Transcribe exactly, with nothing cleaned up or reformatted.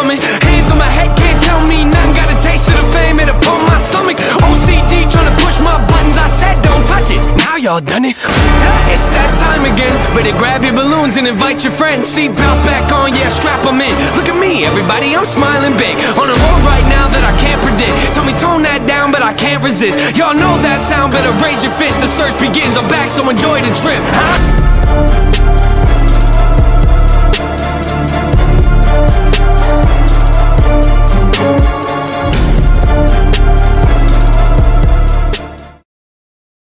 coming. Hands on my head, can't tell me nothing. Got a taste of the fame, it upon my stomach. O C D trying to push my buttons. I said don't touch it, now y'all done it. It's that time again. Better grab your balloons and invite your friends. Seatbelts back on, yeah, strap them in. Look at me, everybody, I'm smiling big. On a road right now that I can't predict. Tell me tone that down, but I can't resist. Y'all know that sound, better raise your fist. The search begins, I'm back, so enjoy the trip, huh?